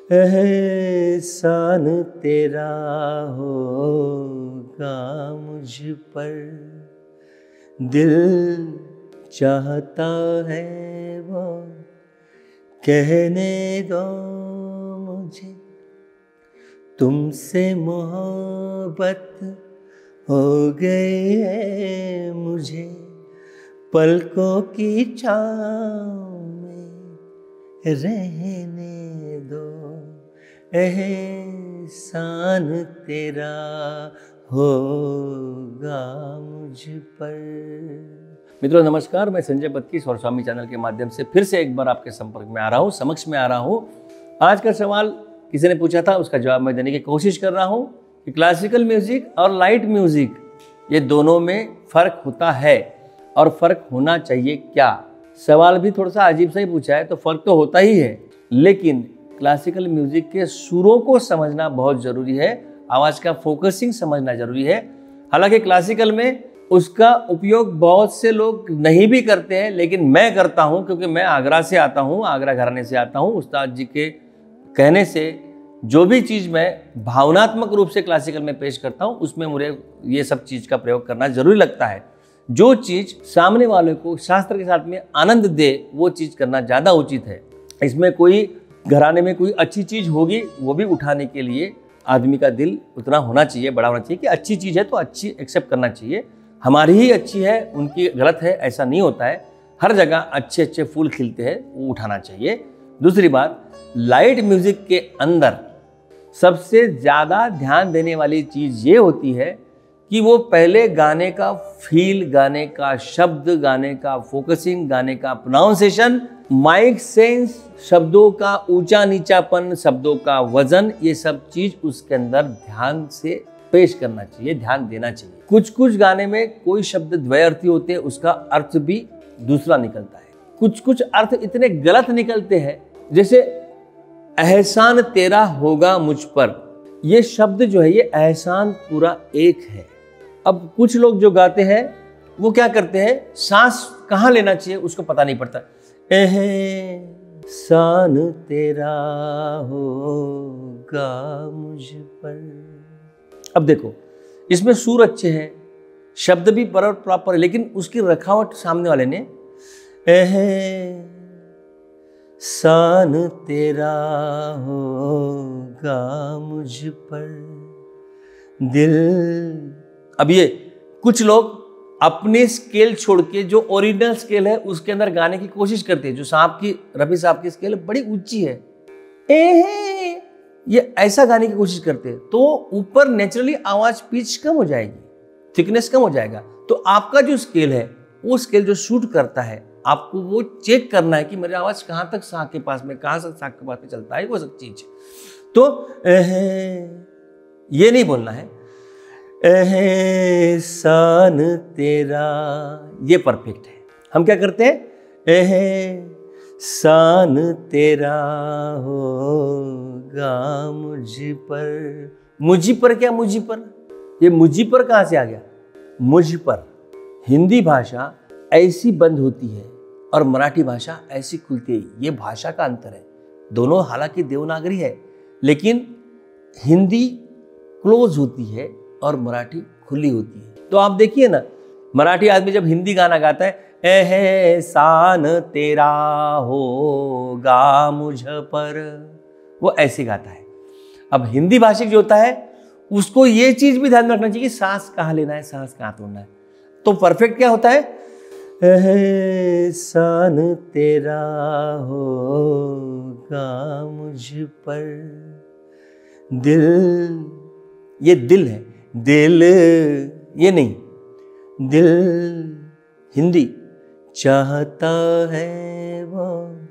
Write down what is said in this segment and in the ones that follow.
एहसान तेरा होगा मुझ पर, दिल चाहता है वो कहने दो मुझे, तुमसे मोहब्बत हो गई है मुझे, पलकों की छाँव में रहने दो, एहसान तेरा होगा मुझ पर। मित्रों नमस्कार, मैं संजय बत्की और स्वामी चैनल के माध्यम से फिर से एक बार आपके संपर्क में आ रहा हूँ, समक्ष में आ रहा हूँ। आज का सवाल किसी ने पूछा था, उसका जवाब मैं देने की कोशिश कर रहा हूँ कि क्लासिकल म्यूजिक और लाइट म्यूजिक ये दोनों में फ़र्क होता है और फ़र्क होना चाहिए क्या। सवाल भी थोड़ा सा अजीब सा ही पूछा है, तो फ़र्क तो होता ही है, लेकिन क्लासिकल म्यूजिक के सुरों को समझना बहुत ज़रूरी है, आवाज़ का फोकसिंग समझना ज़रूरी है। हालांकि क्लासिकल में उसका उपयोग बहुत से लोग नहीं भी करते हैं, लेकिन मैं करता हूं, क्योंकि मैं आगरा से आता हूं, आगरा घराने से आता हूं। उस्ताद जी के कहने से जो भी चीज़ मैं भावनात्मक रूप से क्लासिकल में पेश करता हूं, उसमें मुझे ये सब चीज़ का प्रयोग करना जरूरी लगता है। जो चीज़ सामने वाले को शास्त्र के साथ में आनंद दे, वो चीज़ करना ज़्यादा उचित है। इसमें कोई घराने में कोई अच्छी चीज़ होगी, वो भी उठाने के लिए आदमी का दिल उतना होना चाहिए, बड़ा होना चाहिए कि अच्छी चीज़ है तो अच्छी एक्सेप्ट करना चाहिए। हमारी ही अच्छी है, उनकी गलत है, ऐसा नहीं होता है। हर जगह अच्छे अच्छे फूल खिलते हैं, वो उठाना चाहिए। दूसरी बात, लाइट म्यूजिक के अंदर सबसे ज़्यादा ध्यान देने वाली चीज़ ये होती है कि वो पहले गाने का फील, गाने का शब्द, गाने का फोकसिंग, गाने का प्रोनाउंसिएशन, माइक सेंस, शब्दों का ऊंचा नीचापन, शब्दों का वजन, ये सब चीज़ उसके अंदर ध्यान से पेश करना चाहिए, ध्यान देना चाहिए। कुछ कुछ गाने में कोई शब्द द्वयार्थी होते हैं, उसका अर्थ भी दूसरा निकलता है। कुछ कुछ अर्थ इतने गलत निकलते हैं, जैसे एहसान तेरा होगा मुझ पर, ये शब्द जो है ये एहसान पूरा एक है। अब कुछ लोग जो गाते हैं वो क्या करते हैं, सांस कहाँ लेना चाहिए उसको पता नहीं पड़ता। एहसान तेरा होगा मुझ पर। अब देखो, इसमें सुर अच्छे हैं, शब्द भी प्रॉपर है, लेकिन उसकी रखावट सामने वाले ने एहसान तेरा होगा मुझ पर, दिल। अब ये कुछ लोग अपने स्केल छोड़ के जो ओरिजिनल स्केल है उसके अंदर गाने की कोशिश करते हैं। जो साहब की, रफी साहब की स्केल बड़ी ऊंची है, ये ऐसा गाने की कोशिश करते हैं, तो ऊपर नेचुरली आवाज पिच कम हो जाएगी, थिकनेस कम हो जाएगा। तो आपका जो स्केल है, वो स्केल जो शूट करता है, आपको वो चेक करना है कि मेरी आवाज कहाँ तक साग के पास में, कहाँ से साग के पास में चलता है, वो सब चीज। तो ये नहीं बोलना है एहसान तेरा, ये परफेक्ट है। हम क्या करते हैं, एहसान तेरा होगा मुझ पर। मुझी पर क्या, मुझी पर, ये मुझी पर कहाँ से आ गया, मुझ पर। हिंदी भाषा ऐसी बंद होती है और मराठी भाषा ऐसी खुलती है, ये भाषा का अंतर है। दोनों हालांकि देवनागरी है, लेकिन हिंदी क्लोज होती है और मराठी खुली होती है। तो आप देखिए ना, मराठी आदमी जब हिंदी गाना गाता है, एहसान तेरा होगा मुझ पर, वो ऐसे गाता है। अब हिंदी भाषिक जो होता है उसको ये चीज भी ध्यान में रखना चाहिए कि सांस कहाँ लेना है, सांस कहाँ तोड़ना है। तो परफेक्ट क्या होता है, एहसान तेरा होगा मुझ पर, दिल। ये दिल है, दिल ये नहीं, दिल हिंदी चाहता है वो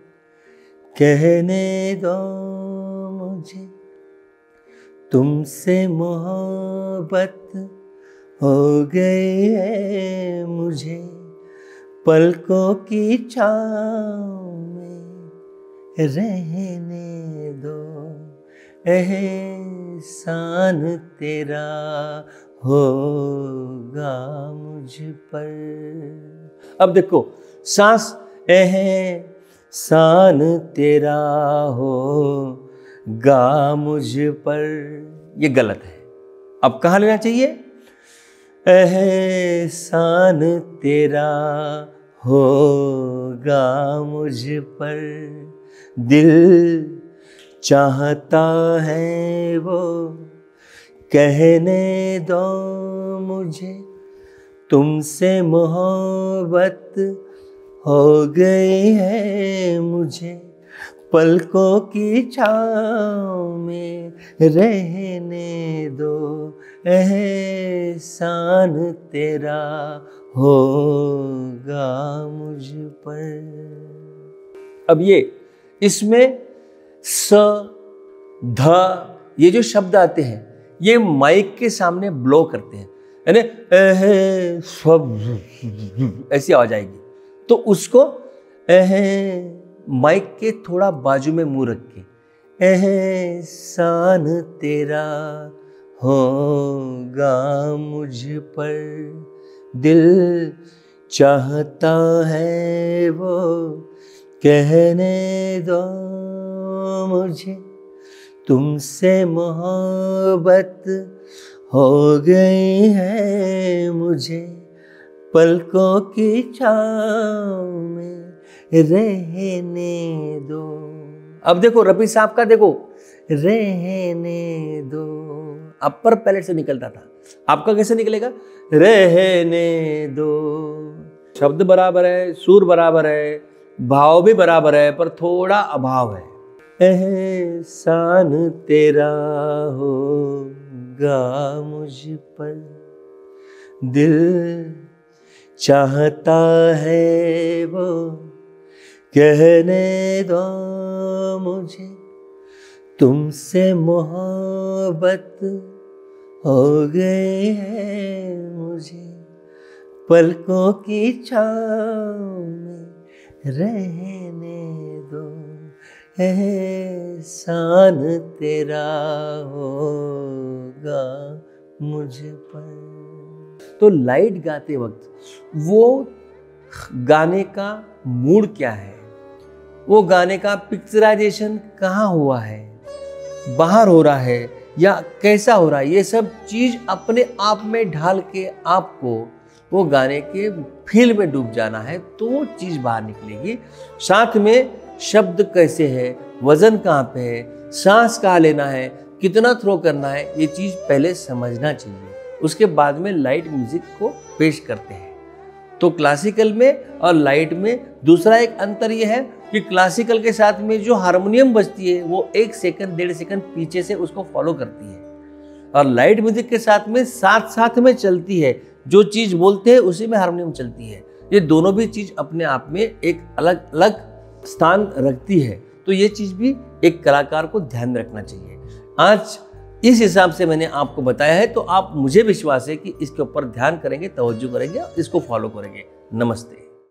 कहने दो मुझे, तुमसे मोहब्बत हो गई है मुझे, पलकों की छाँव में रहने दो, एहसान तेरा होगा मुझ पर। अब देखो, सांस एहसान तेरा हो गा मुझ पर, ये गलत है। अब कहाँ लेना चाहिए? एहसान तेरा होगा मुझ पर, दिल चाहता है वो कहने दो मुझे, तुमसे मोहब्बत हो गई है मुझे, पलकों की छाँव में रहने दो, एहसान तेरा होगा मुझ पर। अब ये इसमें स ध ये जो शब्द आते हैं ये माइक के सामने ब्लो करते हैं, यानी ऐसी आवाज आएगी। तो उसको माइक के थोड़ा बाजू में मुंह रख के एहसान तेरा होगा मुझ पर, दिल चाहता है वो कहने दो मुझे, तुमसे मोहब्बत हो गई है मुझे, पलकों की छाँव में रहने दो। अब देखो रफी साहब का, देखो रहने दो, अपर पैलेट से निकलता था, आपका कैसे निकलेगा? रहने दो। शब्द बराबर है, सुर बराबर है, भाव भी बराबर है, पर थोड़ा अभाव है। एहसान तेरा होगा मुझ पर, दिल चाहता है वो कहने दो मुझे, तुमसे मोहब्बत हो गई है मुझे, पलकों की छाँव में रहने दो, एहसान तेरा होगा मुझ पर। तो लाइट गाते वक्त वो गाने का मूड क्या है, वो गाने का पिक्चराइजेशन कहाँ हुआ है, बाहर हो रहा है या कैसा हो रहा है, ये सब चीज अपने आप में ढाल के आपको वो गाने के फील में डूब जाना है, तो वो चीज बाहर निकलेगी। साथ में शब्द कैसे है, वजन कहाँ पे है, सांस कहाँ लेना है, कितना थ्रो करना है, ये चीज पहले समझना चाहिए, उसके बाद में लाइट म्यूजिक को पेश करते हैं। तो क्लासिकल में और लाइट में दूसरा एक अंतर यह है कि क्लासिकल के साथ में जो हारमोनियम बजती है वो 1 सेकंड 1.5 सेकंड पीछे से उसको फॉलो करती है, और लाइट म्यूजिक के साथ में साथ साथ में चलती है, जो चीज बोलते हैं उसी में हारमोनियम चलती है। ये दोनों भी चीज अपने आप में एक अलग अलग स्थान रखती है, तो ये चीज भी एक कलाकार को ध्यान रखना चाहिए। आज इस हिसाब से मैंने आपको बताया है, तो आप मुझे विश्वास है कि इसके ऊपर ध्यान करेंगे, तवज्जो करेंगे, इसको फॉलो करेंगे। नमस्ते।